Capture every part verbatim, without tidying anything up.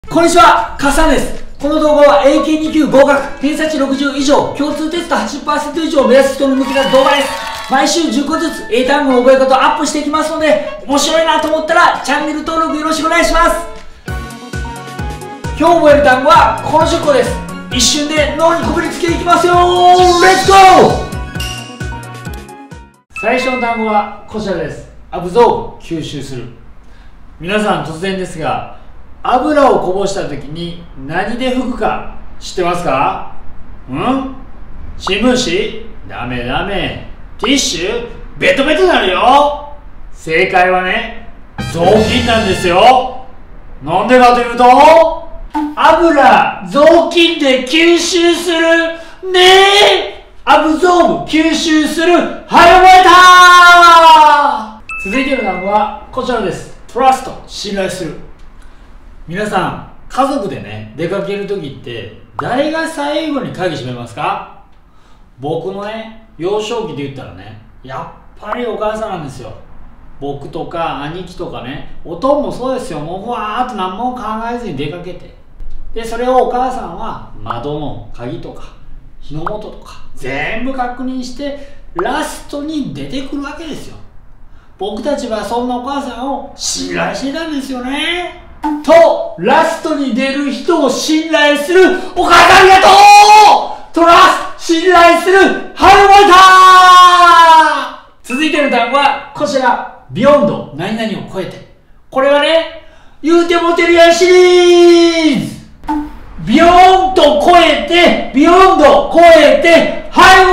こんにちは、カサンです。この動画は エーケーにきゅう 合格、偏差値ろくじゅう以上、共通テスト はちじゅっパーセント 以上を目指す人に向けた動画です。毎週じゅっこずつ英単語の覚え方をアップしていきますので、面白いなと思ったらチャンネル登録よろしくお願いします。今日覚える単語はこのじゅっこです。一瞬で脳にこびりつけていきますよ。レッツゴー。最初の単語はこちらです。アブゾーブ、吸収する。皆さん突然ですが、油をこぼした時に何で拭くか知ってますか？ん？新聞紙？ダメダメ。ティッシュ？ベトベトになるよ。正解はね、雑巾なんですよ。なんでかというと、油、雑巾で吸収するねえ。アブゾーブ、吸収する。はい、覚えた。続いての単語はこちらです。トラスト、信頼する。皆さん、家族でね、出かけるときって誰が最後に鍵閉めますか？僕のね、幼少期で言ったらね、やっぱりお母さんなんですよ。僕とか兄貴とかね、おとんもそうですよ。もうふわーっと何も考えずに出かけて、でそれをお母さんは窓の鍵とか火の元とか全部確認してラストに出てくるわけですよ。僕たちはそんなお母さんを信頼してたんですよね。と、ラストに出る人を信頼する。お母さんありがとう。トラス、信頼する。はい、覚えた。続いての単語はこちら。ビヨンド、何々を超えて。これはね、言うてもてるやんシリーズ。ビヨンド超えて、ビヨンド超えて、はい、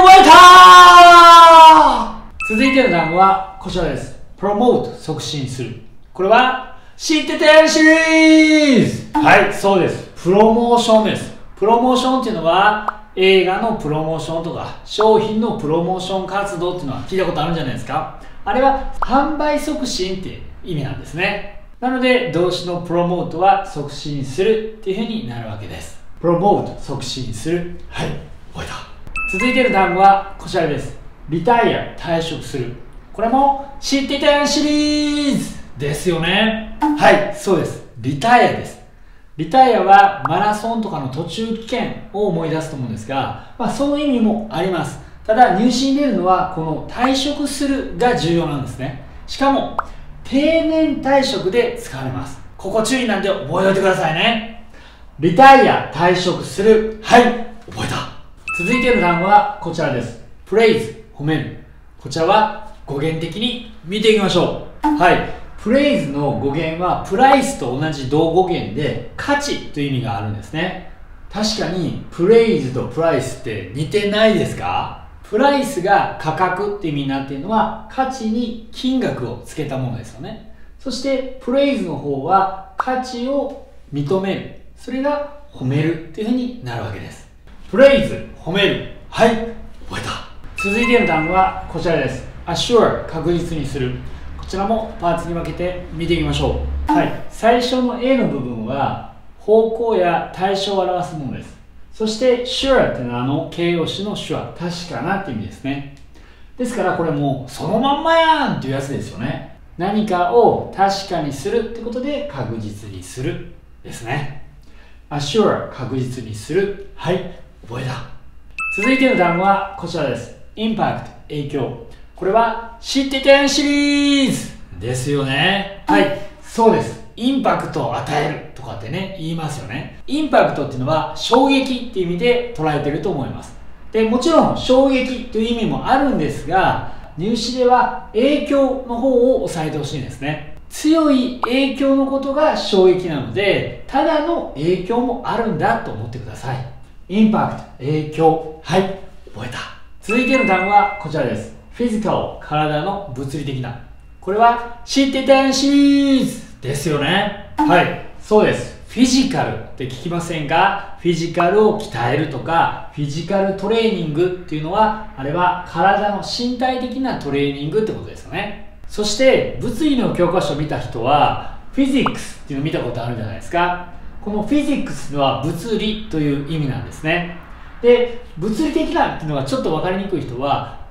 覚えた。続いての単語はこちらです。プロモート、促進する。これは知ってたシリーズ。はい、そうです。プロモーションです。プロモーションっていうのは映画のプロモーションとか商品のプロモーション活動っていうのは聞いたことあるんじゃないですか。あれは販売促進っていう意味なんですね。なので動詞のプロモートは促進するっていう風になるわけです。プロモート、促進する。はい、覚えた。続いている単語はこちらです。リタイア、退職する。これも知ってたシリーズですよね。はい、そうです。リタイアです。リタイアはマラソンとかの途中棄権を思い出すと思うんですが、まあ、その意味もあります。ただ入試に出るのはこの退職するが重要なんですね。しかも定年退職で使われます。ここ注意なんで覚えておいてくださいね。リタイア、退職する。はい、覚えた。続いての単語はこちらです。プレイズ、褒める。こちらは語源的に見ていきましょう。はい。プレイズの語源はプライスと同じ同語源で価値という意味があるんですね。確かにプレイズとプライスって似てないですか？プライスが価格って意味になっているのは価値に金額をつけたものですよね。そしてプレイズの方は価値を認める。それが褒めるっていうふうになるわけです。プレイズ、褒める。はい、覚えた。続いての単語はこちらです。assure、確実にする。こちらもパーツに分けて見ていきましょう。はい、最初の A の部分は方向や対象を表すものです。そして sure っていうのはあの形容詞の sure、確かなって意味ですね。ですからこれもうそのまんまやんっていうやつですよね。何かを確かにするってことで確実にするですね。assure、確実にする。はい、覚えた。続いての単語はこちらです。impact、影響。これは知ってたシリーズですよね。はい、そうです。インパクトを与えるとかってね、言いますよね。インパクトっていうのは衝撃っていう意味で捉えてると思います。で、もちろん衝撃という意味もあるんですが、入試では影響の方を押さえてほしいんですね。強い影響のことが衝撃なので、ただの影響もあるんだと思ってください。インパクト、影響。はい、覚えた。続いての単語はこちらです。フィジカル、体の物理的な。これは知ってたシリーズですよね。はい、そうです。フィジカルって聞きませんか？フィジカルを鍛えるとか、フィジカルトレーニングっていうのは、あれは体の身体的なトレーニングってことですよね。そして物理の教科書を見た人は、フィジックスっていうのを見たことあるじゃないですか。このフィジックスは物理という意味なんですね。で、物理的なっていうのがちょっと分かりにくい人は、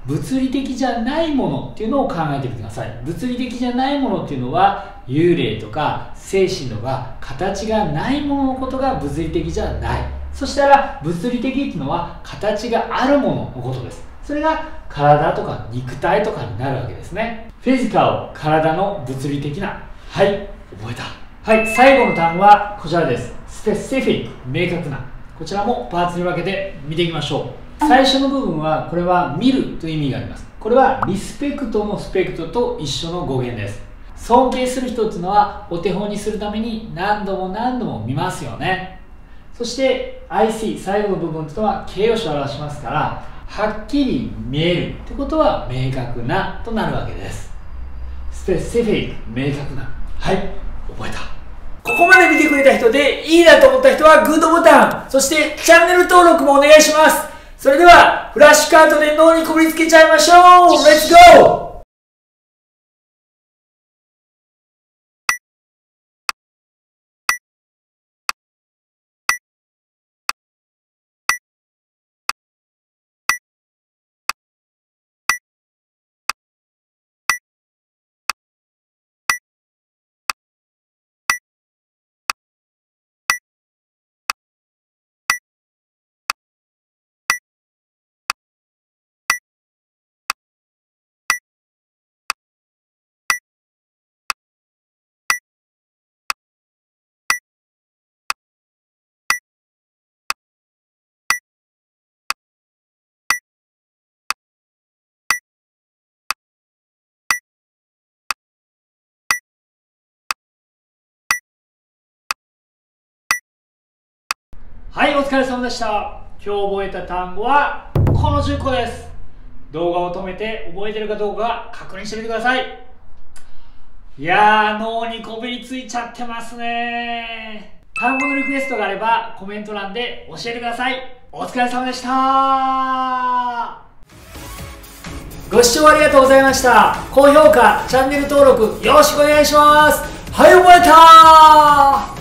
物理的じゃないものっていうのを考えてみてください。物理的じゃないものっていうのは幽霊とか精神とか形がないもののことが物理的じゃない。そしたら物理的っていうのは形があるもののことです。それが体とか肉体とかになるわけですね。フィジカル、体の物理的な。はい、覚えた。はい、最後の単語はこちらです。スペシフィック、明確な。こちらもパーツに分けて見ていきましょう。最初の部分はこれは見るという意味があります。これはリスペクトのスペクトと一緒の語源です。尊敬する人っていうのはお手本にするために何度も何度も見ますよね。そして I see 最後の部分っていうのは形容詞を表しますから、はっきり見えるってことは明確なとなるわけです。スペシフィック、明確な。はい、覚えた。ここまで見てくれた人でいいなと思った人はグッドボタン、そしてチャンネル登録もお願いします。それではフラッシュカードで脳にこびりつけちゃいましょう。レッツゴー。はい、お疲れ様でした。今日覚えた単語はこのじゅっこです。動画を止めて覚えてるかどうか確認してみてください。いやー、脳にこびりついちゃってますね。単語のリクエストがあればコメント欄で教えてください。お疲れ様でした。ご視聴ありがとうございました。高評価、チャンネル登録よろしくお願いします。はい、覚えたー。